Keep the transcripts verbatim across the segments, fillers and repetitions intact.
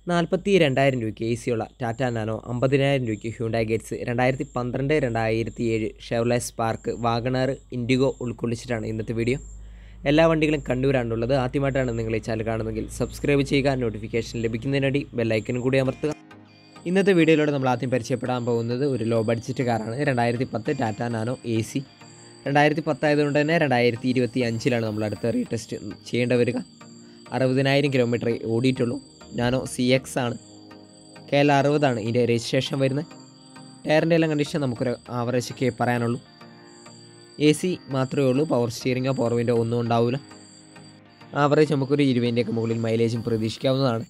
നാൽപ്പത്തി രണ്ടായിരം രൂപയ്ക്ക് എ സിയുള്ള ടാറ്റ നാനോ, അമ്പതിനായിരം രൂപയ്ക്ക് ഹ്യൂണ്ടായി ഗെറ്റ്സ്, രണ്ടായിരത്തി പന്ത്രണ്ട് രണ്ടായിരത്തി ഏഴ് ഷെവർലെ സ്പാർക്ക്, വാഗണാർ, ഇൻഡിഗോ ഉൾക്കൊള്ളിച്ചിട്ടാണ് ഇന്നത്തെ വീഡിയോ. എല്ലാ വണ്ടികളും കണ്ണൂരാണുള്ളത്. ആദ്യമായിട്ടാണ് നിങ്ങൾ ഈ ചാനൽ കാണുന്നതെങ്കിൽ സബ്സ്ക്രൈബ് ചെയ്യുക, നോട്ടിഫിക്കേഷൻ ലഭിക്കുന്നതിനായി ബെല്ലൈക്കനും കൂടി അമർത്തുക. ഇന്നത്തെ വീഡിയോയിലൂടെ നമ്മൾ ആദ്യം പരിചയപ്പെടാൻ പോകുന്നത് ഒരു ലോ ബഡ്ജറ്റ് കാറാണ്. രണ്ടായിരത്തി പത്ത് ടാറ്റ നാനോ എ സി. രണ്ടായിരത്തി പത്തായതുകൊണ്ട് തന്നെ രണ്ടായിരത്തി ഇരുപത്തി അഞ്ചിലാണ് നമ്മൾ അടുത്ത റീടെസ്റ്റ് ചെയ്യേണ്ടി വരിക. അറുപതിനായിരം കിലോമീറ്റർ ഓടിയിട്ടുള്ളൂ. നാനോ സി എക്സ് ആണ്. കെ എൽ അറുപതാണ് ഇതിൻ്റെ രജിസ്ട്രേഷൻ വരുന്നത്. ടയറിൻ്റെ എല്ലാം കണ്ടീഷൻ നമുക്കൊരു ആവറേജൊക്കെ പറയാനുള്ളൂ. എ സി മാത്രമേ ഉള്ളൂ. പവർ സ്റ്റിയറിങ്ങോ പവർ വിൻഡോ ഒന്നും ഉണ്ടാവില്ല. ആവറേജ് നമുക്കൊരു ഇരുപതിൻ്റെയൊക്കെ മുകളിൽ മൈലേജും പ്രതീക്ഷിക്കാവുന്നതാണ്.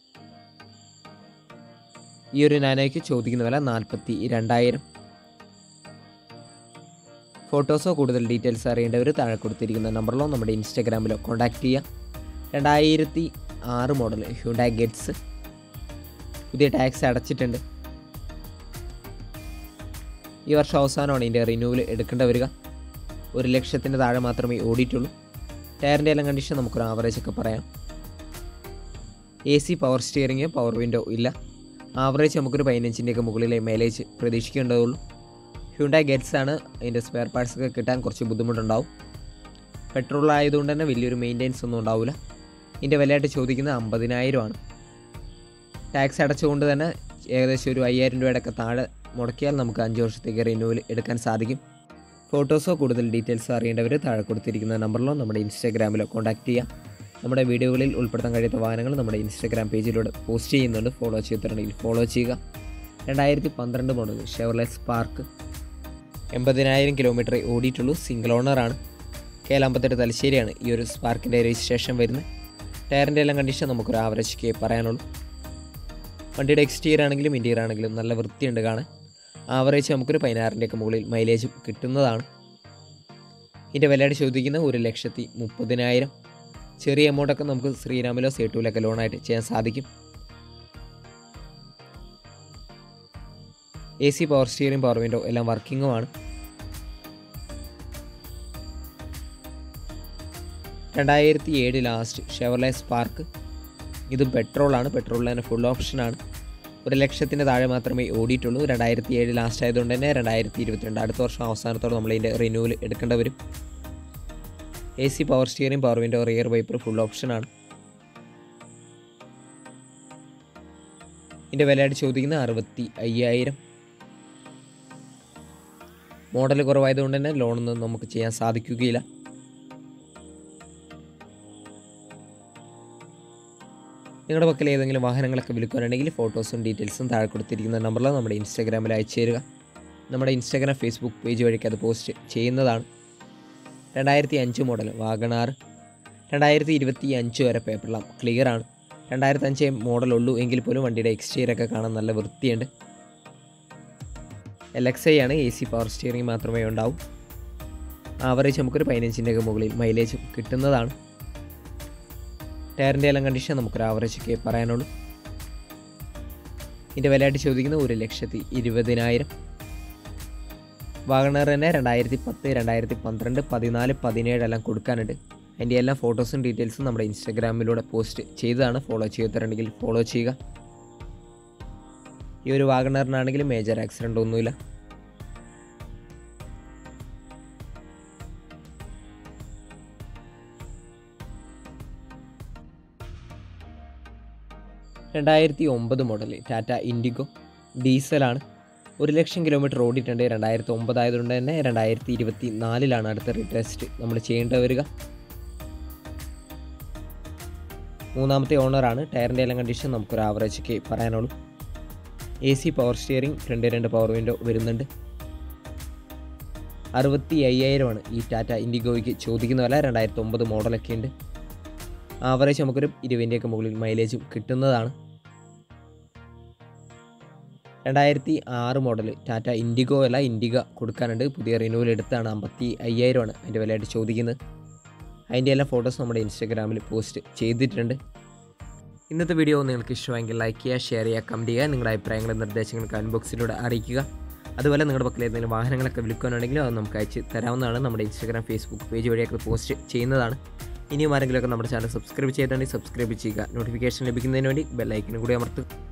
ഈ ഒരു നാനോയ്ക്ക് ചോദിക്കുന്ന വില നാൽപ്പത്തി രണ്ടായിരം. ഫോട്ടോസോ കൂടുതൽ ഡീറ്റെയിൽസ് അറിയേണ്ടവർ താഴെ കൊടുത്തിരിക്കുന്ന നമ്പറിലോ നമ്മുടെ ഇൻസ്റ്റാഗ്രാമിലോ കോൺടാക്റ്റ് ചെയ്യുക. രണ്ടായിരത്തി ആറ് മോഡൽ ഹ്യൂണ്ടായി ഗെറ്റ്സ്. പുതിയ ടാക്സ് അടച്ചിട്ടുണ്ട്. ഈ വർഷം അവസാനമാണ് ഇതിൻ്റെ റിന്യൂവൽ എടുക്കേണ്ടി വരിക. ഒരു ലക്ഷത്തിൻ്റെ താഴെ മാത്രമേ ഓടിയിട്ടുള്ളൂ. ടയറിൻ്റെ എല്ലാം കണ്ടീഷൻ നമുക്കൊരു ആവറേജൊക്കെ പറയാം. A C, power steering, power window ഇല്ല. ആവറേജ് നമുക്കൊരു പതിനഞ്ചിൻ്റെയൊക്കെ മുകളിലെ മൈലേജ് പ്രതീക്ഷിക്കേണ്ടതുള്ളൂ. ഹ്യൂണ്ടായി ഗെറ്റ്സ് ആണ്. അതിൻ്റെ സ്പെയർ പാർട്സൊക്കെ കിട്ടാൻ കുറച്ച് ബുദ്ധിമുട്ടുണ്ടാവും. പെട്രോൾ ആയതുകൊണ്ട് തന്നെ വലിയൊരു മെയിൻ്റെനൻസ് ഒന്നും ഉണ്ടാവില്ല. ഇതിൻ്റെ വിലയായിട്ട് ചോദിക്കുന്നത് അമ്പതിനായിരമാണ്. ടാക്സ് അടച്ചുകൊണ്ട് തന്നെ ഏകദേശം ഒരു അയ്യായിരം രൂപയുടെയൊക്കെ താഴെ മുടക്കിയാൽ നമുക്ക് അഞ്ച് വർഷത്തേക്ക് റിന്യൂവൽ എടുക്കാൻ സാധിക്കും. ഫോട്ടോസോ കൂടുതൽ ഡീറ്റെയിൽസോ അറിയേണ്ടവർ താഴെ കൊടുത്തിരിക്കുന്ന നമ്പറിലോ നമ്മുടെ ഇൻസ്റ്റാഗ്രാമിലോ കോൺടാക്റ്റ് ചെയ്യാം. നമ്മുടെ വീഡിയോകളിൽ ഉൾപ്പെടുത്താൻ കഴിയാത്ത വാഹനങ്ങൾ നമ്മുടെ ഇൻസ്റ്റാഗ്രാം പേജിലൂടെ പോസ്റ്റ് ചെയ്യുന്നുണ്ട്. ഫോളോ ചെയ്തിട്ടുണ്ടെങ്കിൽ ഫോളോ ചെയ്യുക. രണ്ടായിരത്തി പന്ത്രണ്ട് മോഡൽ ഷെവർലെ സ്പാർക്ക്. എൺപതിനായിരം കിലോമീറ്റർ ഓടിയിട്ടുള്ളൂ. സിംഗിൾ ഓണറാണ്. കെ എൽ അമ്പത്തെട്ട് തലശ്ശേരിയാണ് ഈ ഒരു സ്പാർക്കിൻ്റെ രജിസ്ട്രേഷൻ വരുന്നത്. ടയറിൻ്റെ എല്ലാം കണ്ടീഷൻ നമുക്കൊരു ആവറേജ് പറയാനുള്ളൂ. വണ്ടിയുടെ എക്സ്റ്റീരിയർ ആണെങ്കിലും ഇൻറ്റീരിയർ ആണെങ്കിലും നല്ല വൃത്തിയുണ്ട് കാണാൻ. ആവറേജ് നമുക്കൊരു പതിനാറിൻ്റെയൊക്കെ മുകളിൽ മൈലേജും കിട്ടുന്നതാണ്. ഇതിൻ്റെ വിലയുടെ ചോദിക്കുന്ന ഒരു ലക്ഷത്തി മുപ്പതിനായിരം. ചെറിയ എമൗണ്ടൊക്കെ നമുക്ക് ശ്രീരാമിലോ സേട്ടുവിലൊക്കെ ലോണായിട്ട് ചെയ്യാൻ സാധിക്കും. A C, power steering, power window എല്ലാം വർക്കിങ്ങുമാണ്. രണ്ടായിരത്തി ഏഴ് ലാസ്റ്റ് ഷെവർലെ സ്പാർക്ക്. ഇത് പെട്രോളാണ്. പെട്രോളിൽ തന്നെ ഫുൾ ഓപ്ഷനാണ്. ഒരു ലക്ഷത്തിൻ്റെ താഴെ മാത്രമേ ഓടിയിട്ടുള്ളൂ. രണ്ടായിരത്തി ഏഴ് ലാസ്റ്റ് ആയതുകൊണ്ട് തന്നെ രണ്ടായിരത്തി ഇരുപത്തിരണ്ട് അടുത്ത വർഷം അവസാനത്തോടെ നമ്മളതിൻ്റെ റിന്യൂവൽ എടുക്കേണ്ടി വരും. A C, power steering, power window, rear wiper full ഓപ്ഷനാണ്. ഇതിൻ്റെ വിലയായിട്ട് ചോദിക്കുന്ന അറുപത്തി അയ്യായിരം. മോഡൽ കുറവായതുകൊണ്ട് തന്നെ ലോണൊന്നും നമുക്ക് ചെയ്യാൻ സാധിക്കുകയില്ല. നിങ്ങളുടെ പക്കൽ ഏതെങ്കിലും വാഹനങ്ങളൊക്കെ വിൽക്കാനുണ്ടെങ്കിൽ ഫോട്ടോസും ഡീറ്റെയിൽസും താഴെ കൊടുത്തിരിക്കുന്ന നമ്പറിൽ നമ്മുടെ ഇൻസ്റ്റാഗ്രാമിൽ അയച്ചു തരിക. നമ്മുടെ ഇൻസ്റ്റാഗ്രാം, ഫേസ്ബുക്ക് പേജ് വഴിക്ക് അത് പോസ്റ്റ് ചെയ്യുന്നതാണ്. രണ്ടായിരത്തി അഞ്ച് മോഡൽ വാഗണാർ. രണ്ടായിരത്തി ഇരുപത്തി അഞ്ച് വരെ പേപ്പറെല്ലാം ക്ലിയറാണ്. രണ്ടായിരത്തി അഞ്ച് മോഡലുള്ളൂ എങ്കിൽ പോലും വണ്ടിയുടെ എക്സ്റ്റീരിയറൊക്കെ കാണാൻ നല്ല വൃത്തിയുണ്ട്. എൽ എക്സ് ഐ ആണ്. എ സി, പവർ സ്റ്റിയറിംഗ് മാത്രമേ ഉണ്ടാവൂ. ആവറേജ് നമുക്കൊരു പതിനഞ്ചിൻ്റെയൊക്കെ മുകളിൽ മൈലേജും കിട്ടുന്നതാണ്. ടയറിൻ്റെ എല്ലാം കണ്ടീഷൻ നമുക്കൊരു ആവറേജൊക്കെ പറയാനുള്ളൂ. ഇതിൻ്റെ വിലയായിട്ട് ചോദിക്കുന്നത് ഒരു ലക്ഷത്തി ഇരുപതിനായിരം. വാഗണർ തന്നെ രണ്ടായിരത്തി പത്ത് രണ്ടായിരത്തി പന്ത്രണ്ട് പതിനാല് പതിനേഴ് എല്ലാം കൊടുക്കാനുണ്ട്. അതിൻ്റെ എല്ലാ ഫോട്ടോസും ഡീറ്റെയിൽസും നമ്മുടെ ഇൻസ്റ്റാഗ്രാമിലൂടെ പോസ്റ്റ് ചെയ്തതാണ്. ഫോളോ ചെയ്തിട്ടുണ്ടെങ്കിൽ ഫോളോ ചെയ്യുക. ഈ ഒരു വാഗണറിനാണെങ്കിലും മേജർ ആക്സിഡൻ്റ് ഒന്നുമില്ല. രണ്ടായിരത്തി ഒമ്പത് മോഡൽ ടാറ്റ ഇൻഡിഗോ. ഡീസലാണ്. ഒരു ലക്ഷം കിലോമീറ്റർ ഓടിയിട്ടുണ്ട്. രണ്ടായിരത്തി ഒമ്പത് ആയതുകൊണ്ട് തന്നെ രണ്ടായിരത്തി ഇരുപത്തി നാലിലാണ് അടുത്ത റീടെസ്റ്റ് നമ്മൾ ചെയ്യേണ്ടി വരിക. മൂന്നാമത്തെ ഓണറാണ്. ടയറിൻ്റെ എല്ലാം കണ്ടീഷൻ നമുക്കൊരു ആവറേജൊക്കെ പറയാനുള്ളൂ. A C, power steering, front രണ്ട് പവർ വിൻഡോ വരുന്നുണ്ട്. അറുപത്തി അയ്യായിരമാണ് ഈ ടാറ്റ ഇൻഡിഗോയ്ക്ക് ചോദിക്കുന്ന വില. രണ്ടായിരത്തി ഒമ്പത് മോഡലൊക്കെ ഉണ്ട്. ആവറേജ് നമുക്കൊരു ഇരുപതിൻ്റെയൊക്കെ മുകളിൽ മൈലേജും കിട്ടുന്നതാണ്. രണ്ടായിരത്തി ആറ് മോഡൽ ടാറ്റ ഇൻഡിഗോ അല്ല ഇൻഡിഗ കൊടുക്കാനുണ്ട്. പുതിയ റിന്യൂവൽ എടുത്താണ്. അമ്പത്തി അയ്യായിരമാണ് അതിൻ്റെ വിലയായിട്ട് ചോദിക്കുന്നത്. അതിൻ്റെ എല്ലാ ഫോട്ടോസ് നമ്മുടെ ഇൻസ്റ്റാഗ്രാമിൽ പോസ്റ്റ് ചെയ്തിട്ടുണ്ട്. ഇന്നത്തെ വീഡിയോ നിങ്ങൾക്ക് ഇഷ്ടമെങ്കിൽ ലൈക്ക് ചെയ്യുക, ഷെയർ ചെയ്യുക, കമൻറ്റ് ചെയ്യുക. നിങ്ങളുടെ അഭിപ്രായങ്ങളും നിർദ്ദേശങ്ങളും കമൻറ്റ് ബോക്സിലൂടെ അറിയിക്കുക. അതുപോലെ നിങ്ങളുടെ പക്കൽ ഏതെങ്കിലും വാഹനങ്ങളൊക്കെ വിൽക്കാനുണ്ടെങ്കിലും അത് നമുക്ക് അയച്ച് തരാവുന്നതാണ്. നമ്മുടെ ഇൻസ്റ്റാഗ്രാം, ഫേസ്ബുക്ക് പേജ് വഴിയൊക്കെ പോസ്റ്റ് ചെയ്യുന്നതാണ്. ഇനിയും ആരെങ്കിലുമൊക്കെ നമ്മുടെ ചാനൽ സബ്സ്ക്രൈബ് ചെയ്തിട്ടുണ്ടെങ്കിൽ സബ്സ്ക്രൈബ് ചെയ്യുക. നോട്ടിഫിക്കേഷൻ ലഭിക്കുന്നതിന് വേണ്ടി ബെല്ലൈക്കനും കൂടി അമർത്തുക.